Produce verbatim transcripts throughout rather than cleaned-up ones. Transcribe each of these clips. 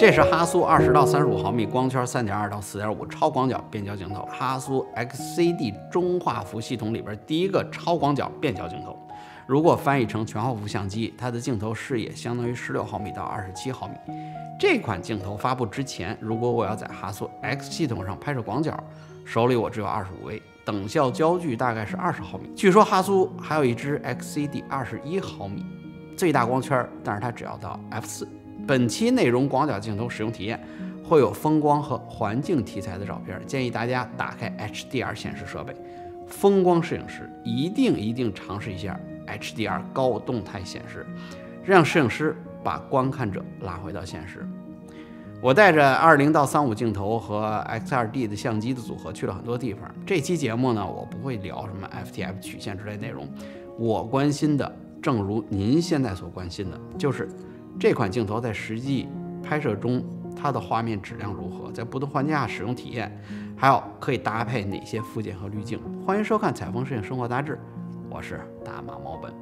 这是哈苏二十到三十五毫米光圈 三点二到四点五超广角变焦镜头，哈苏 X C D 中画幅系统里边第一个超广角变焦镜头。如果翻译成全画幅相机，它的镜头视野相当于十六毫米到二十七毫米。这款镜头发布之前，如果我要在哈苏 X 系统上拍摄广角，手里我只有二十五微，等效焦距大概是二十毫米。据说哈苏还有一支 X C D 二十一毫米，最大光圈，但是它只要到 F 四。本期内容广角镜头使用体验会有风光和环境题材的照片，建议大家打开 H D R 显示设备。风光摄影师一定一定尝试一下 H D R 高动态显示，让摄影师把观看者拉回到现实。我带着二零到三五镜头和 X 二 D 的相机的组合去了很多地方。这期节目呢，我不会聊什么 F T F 曲线之类内容，我关心的，正如您现在所关心的，就是这款镜头在实际拍摄中，它的画面质量如何，在不同环境下使用体验，还有可以搭配哪些附件和滤镜。欢迎收看《采风摄影生活杂志》，我是大马猫本。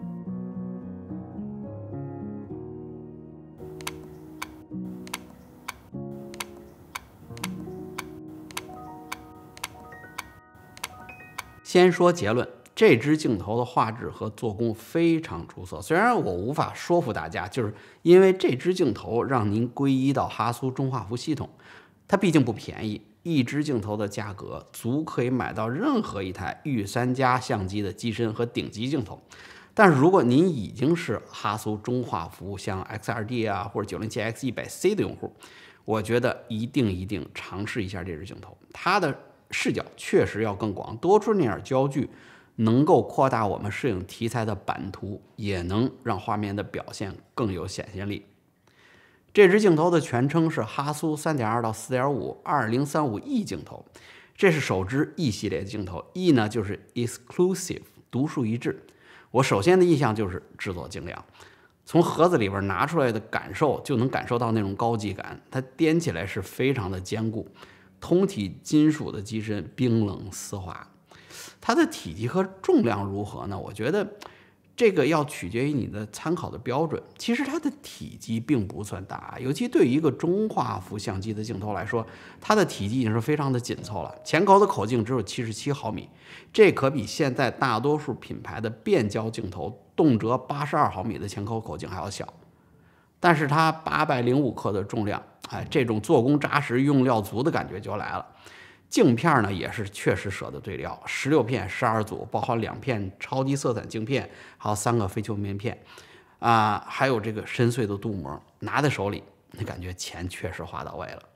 先说结论，这支镜头的画质和做工非常出色。虽然我无法说服大家，就是因为这支镜头让您皈依到哈苏中画幅系统，它毕竟不便宜，一支镜头的价格足可以买到任何一台御三家相机的机身和顶级镜头。但是如果您已经是哈苏中画幅像 X 二 D 啊或者 九零七 X 一百 C 的用户，我觉得一定一定尝试一下这支镜头。它的视角确实要更广，多出那点焦距，能够扩大我们摄影题材的版图，也能让画面的表现更有显现力。这支镜头的全称是哈苏 三点二到四点五 二零三五 E 镜头，这是首支 E 系列的镜头。E 呢就是 exclusive， 独树一帜。我首先的印象就是制作精良，从盒子里边拿出来的感受就能感受到那种高级感，它掂起来是非常的坚固。通体金属的机身冰冷丝滑，它的体积和重量如何呢？我觉得这个要取决于你的参考的标准。其实它的体积并不算大，尤其对于一个中画幅相机的镜头来说，它的体积已经是非常的紧凑了。前口的口径只有七十七毫米，这可比现在大多数品牌的变焦镜头动辄八十二毫米的前口口径还要小。但是它八百零五克的重量，哎，这种做工扎实、用料足的感觉就来了。镜片呢也是确实舍得对料，十六片十二组，包括两片超低色散镜片，还有三个非球面片，啊、呃，还有这个深邃的镀膜，拿在手里，你感觉钱确实花到位了。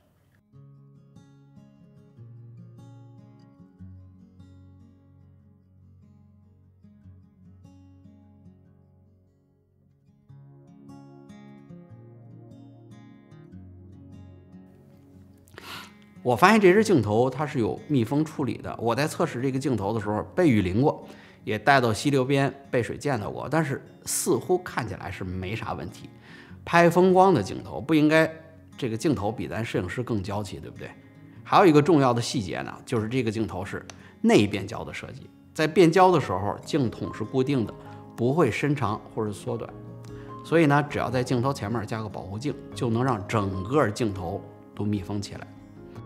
我发现这支镜头它是有密封处理的，我在测试这个镜头的时候被雨淋过，也带到溪流边被水溅到过，但是似乎看起来是没啥问题。拍风光的镜头不应该这个镜头比咱摄影师更娇气，对不对？还有一个重要的细节呢，就是这个镜头是内变焦的设计，在变焦的时候镜筒是固定的，不会伸长或者缩短，所以呢，只要在镜头前面加个保护镜，就能让整个镜头都密封起来。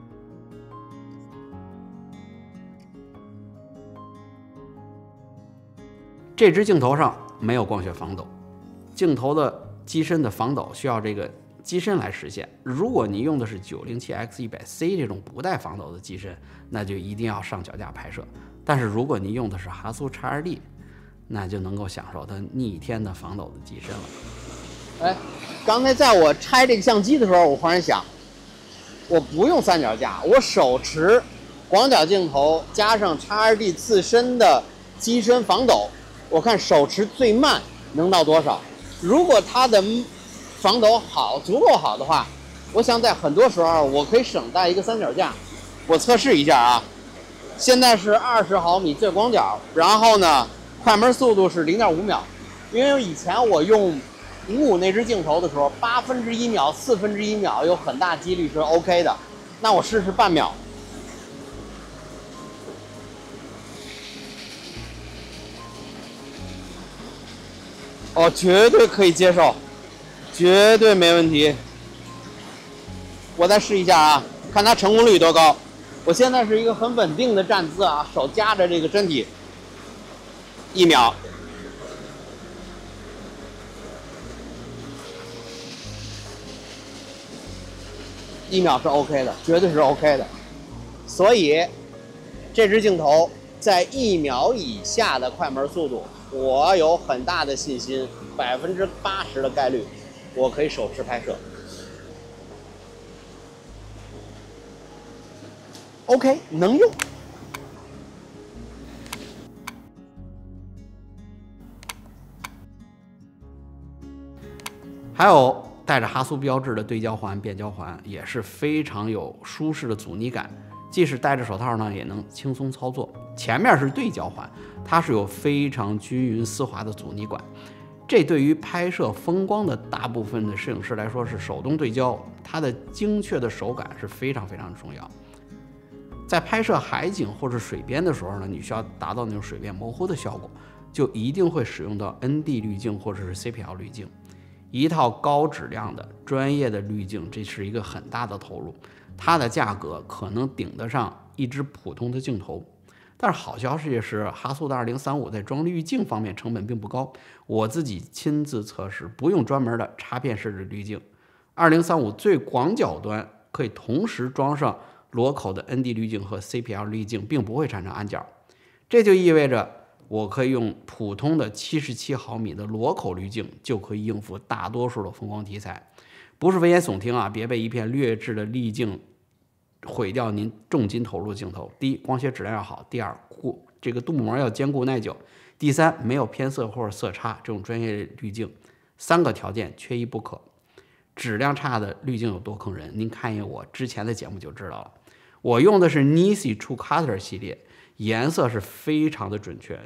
这支镜头上没有光学防抖，镜头的机身的防抖需要这个机身来实现。如果你用的是 九零七 X 一百 C 这种不带防抖的机身，那就一定要上脚架拍摄。但是如果你用的是哈苏 X 二 D， 那就能够享受它逆天的防抖的机身了。 哎，刚才在我拆这个相机的时候，我忽然想，我不用三脚架，我手持广角镜头加上 X 二 D 自身的机身防抖，我看手持最慢能到多少。如果它的防抖好足够好的话，我想在很多时候我可以省带一个三脚架。我测试一下啊，现在是二十毫米最广角，然后呢快门速度是零点五秒。因为以前我用五五那支镜头的时候，八分之一秒四分之一秒有很大几率是 OK 的。那我试试半秒。哦，绝对可以接受，绝对没问题。 我再试一下啊，看它成功率多高。我现在是一个很稳定的站姿啊，手夹着这个身体，一秒。一秒是 OK 的，绝对是 OK 的。所以，这支镜头在一秒以下的快门速度，我有很大的信心，百分之八十的概率，我可以手持拍摄。OK， 能用。 还有带着哈苏标志的对焦环、变焦环也是非常有舒适的阻尼感，即使戴着手套呢，也能轻松操作。前面是对焦环，它是有非常均匀丝滑的阻尼管，这对于拍摄风光的大部分的摄影师来说是手动对焦，它的精确的手感是非常非常重要。在拍摄海景或者水边的时候呢，你需要达到那种水面模糊的效果，就一定会使用到 N D 滤镜或者是 C P L 滤镜。一套高质量的专业的滤镜，这是一个很大的投入，它的价格可能顶得上一支普通的镜头。但是好消息是，哈苏的二零三五在装滤镜方面成本并不高，我自己亲自测试，不用专门的插片式的滤镜。二零三五最广角端可以同时装上裸口的 N D 滤镜和 C P L 滤镜，并不会产生暗角，这就意味着我可以用普通的七十七毫米的裸口滤镜就可以应付大多数的风光题材，不是危言耸听啊！别被一片劣质的滤镜毁掉您重金投入的镜头。第一，光学质量要好；第二，这个镀膜要坚固耐久；第三，没有偏色或者色差，这种专业滤镜三个条件缺一不可。质量差的滤镜有多坑人？您看一眼我之前的节目就知道了。我用的是 Nisi True Cutter 系列，颜色是非常的准确。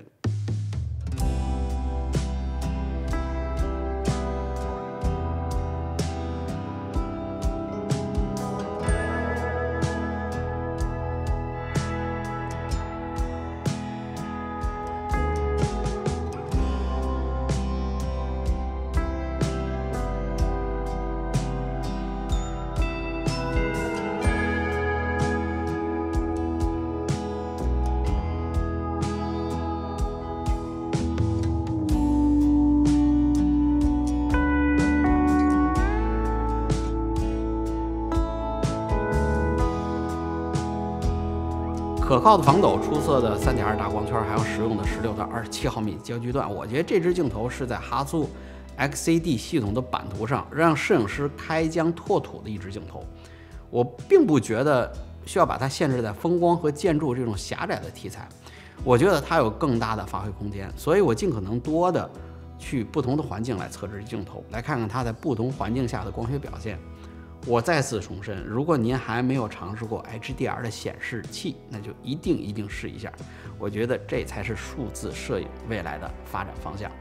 可靠的防抖、出色的 三点二 大光圈，还有实用的十六到二十七毫米焦距段，我觉得这支镜头是在哈苏 X C D 系统的版图上让摄影师开疆拓土的一支镜头。我并不觉得需要把它限制在风光和建筑这种狭窄的题材，我觉得它有更大的发挥空间，所以我尽可能多的去不同的环境来测试镜头，来看看它在不同环境下的光学表现。我再次重申，如果您还没有尝试过 H D R 的显示器，那就一定一定试一下。我觉得这才是数字摄影未来的发展方向。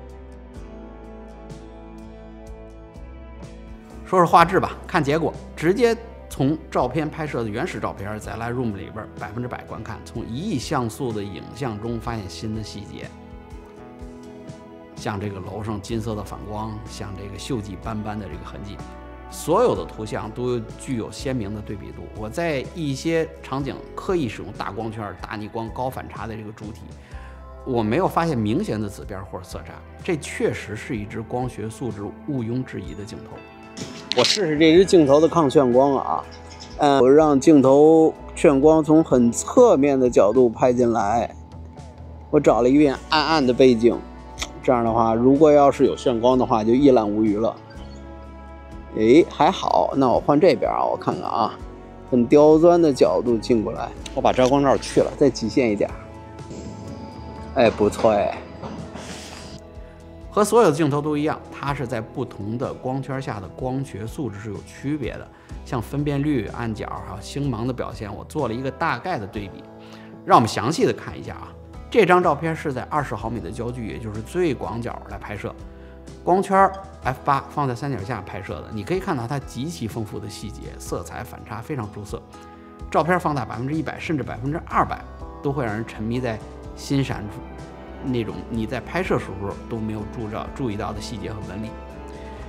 说说画质吧，看结果，直接从照片拍摄的原始照片，在 Lightroom 里边百分之百观看，从一亿像素的影像中发现新的细节，像这个楼上金色的反光，像这个锈迹斑斑的这个痕迹。所有的图像都具有鲜明的对比度。我在一些场景刻意使用大光圈、大逆光、高反差的这个主体，我没有发现明显的紫边或者色差，这确实是一支光学素质毋庸置疑的镜头。 我试试这支镜头的抗眩光啊，嗯，我让镜头眩光从很侧面的角度拍进来，我找了一片暗暗的背景，这样的话，如果要是有眩光的话，就一览无余了。诶，还好，那我换这边啊，我看看啊，很刁钻的角度进过来，我把遮光罩去了，再极限一点。哎，不错哎。 和所有的镜头都一样，它是在不同的光圈下的光学素质是有区别的，像分辨率、暗角还有星芒的表现，我做了一个大概的对比。让我们详细的看一下啊，这张照片是在二十毫米的焦距，也就是最广角来拍摄。光圈 F 八 放在三脚架拍摄的，你可以看到它极其丰富的细节，色彩反差非常出色。照片放大百分之一百甚至百分之二百，都会让人沉迷在欣赏那种你在拍摄时候都没有注照注意到的细节和纹理。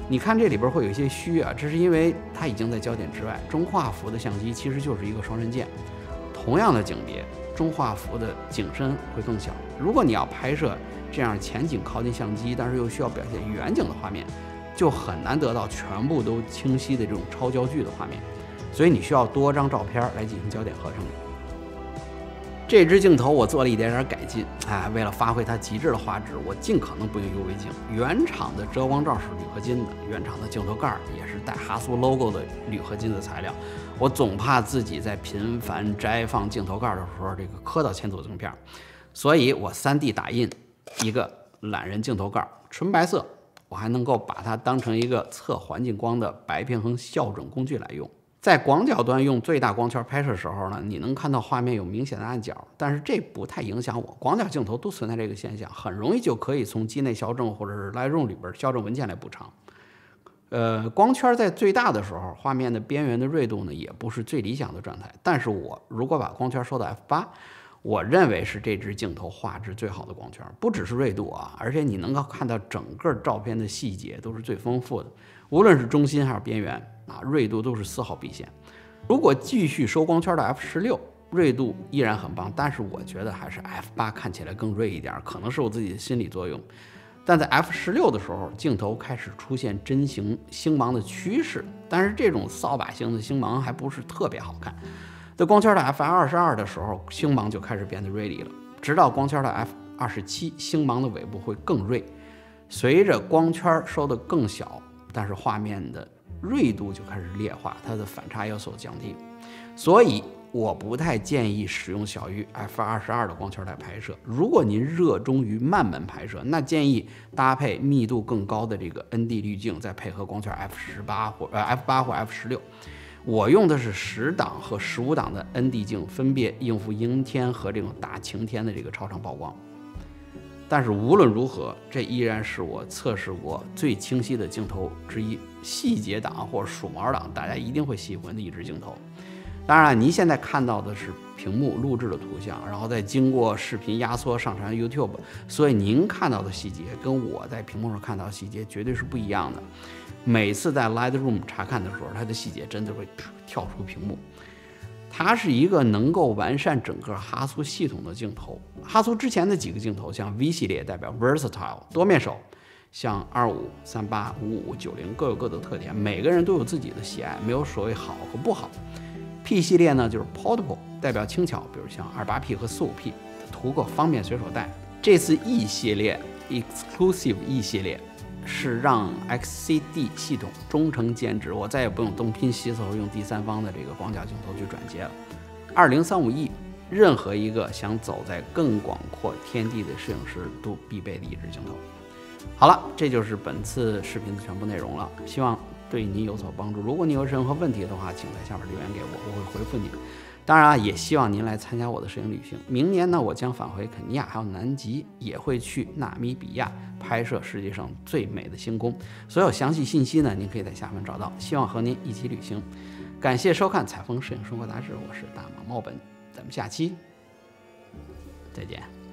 你看这里边会有一些虚啊，这是因为它已经在焦点之外。中画幅的相机其实就是一个双刃剑，同样的景别，中画幅的景深会更小。如果你要拍摄这样前景靠近相机，但是又需要表现远景的画面，就很难得到全部都清晰的这种超焦距的画面，所以你需要多张照片来进行焦点合成。这支镜头我做了一点点改进，哎，为了发挥它极致的画质，我尽可能不用 U V 镜。原厂的遮光罩是铝合金的，原厂的镜头盖也是带哈苏 logo 的铝合金的材料。我总怕自己在频繁摘放镜头盖的时候，这个磕到铅佐镜片，所以我 三 D 打印一个懒人镜头盖，纯白色，我还能够把它当成一个测环境光的白平衡校准工具来用。在广角端用最大光圈拍摄时候呢，你能看到画面有明显的暗角，但是这不太影响我。广角镜头都存在这个现象，很容易就可以从机内校正或者是 Lightroom 里边校正文件来补偿。呃，光圈在最大的时候，画面的边缘的锐度呢也不是最理想的状态。但是我如果把光圈收到 F 八，我认为是这支镜头画质最好的光圈，不只是锐度啊，而且你能够看到整个照片的细节都是最丰富的，无论是中心还是边缘啊，锐度都是丝毫毕现。如果继续收光圈的 F 十六，锐度依然很棒，但是我觉得还是 F 八看起来更锐一点，可能是我自己的心理作用。但在 F 十六的时候，镜头开始出现针形星芒的趋势，但是这种扫把星的星芒还不是特别好看。在光圈的 F 二十二的时候，星芒就开始变得锐利了，直到光圈的 F 二十七，星芒的尾部会更锐。随着光圈收得更小，但是画面的锐度就开始劣化，它的反差要素降低，所以我不太建议使用小于 F 二十二的光圈来拍摄。如果您热衷于慢门拍摄，那建议搭配密度更高的这个 N D 滤镜，再配合光圈 F 十八或呃 F 八或 F 十六。我用的是十档和十五档的 N D 镜，分别应付阴天和这种大晴天的这个超长曝光。但是无论如何，这依然是我测试过最清晰的镜头之一。细节档或者鼠毛档，大家一定会喜欢的一支镜头。当然，您现在看到的是屏幕录制的图像，然后再经过视频压缩上传 YouTube， 所以您看到的细节跟我在屏幕上看到的细节绝对是不一样的。每次在 Lightroom 查看的时候，它的细节真的会跳出屏幕。它是一个能够完善整个哈苏系统的镜头。哈苏之前的几个镜头，像 V 系列代表 versatile 多面手，像二五、三八、五五、九零各有各的特点，每个人都有自己的喜爱，没有所谓好和不好。P 系列呢就是 portable， 代表轻巧，比如像二八 P 和四五 P， 图个方便随手带。这次 E 系列 exclusive E 系列是让 X C D 系统终成兼职，我再也不用东拼西凑用第三方的这个广角镜头去转接了。二零三五 E， 任何一个想走在更广阔天地的摄影师都必备的一支镜头。好了，这就是本次视频的全部内容了，希望对您有所帮助。如果你有任何问题的话，请在下面留言给我，我会回复你。当然啊，也希望您来参加我的摄影旅行。明年呢，我将返回肯尼亚还有南极，也会去纳米比亚拍摄世界上最美的星空。所有详细信息呢，您可以在下面找到。希望和您一起旅行。感谢收看《采风摄影生活杂志》，我是大马茂本，咱们下期再见。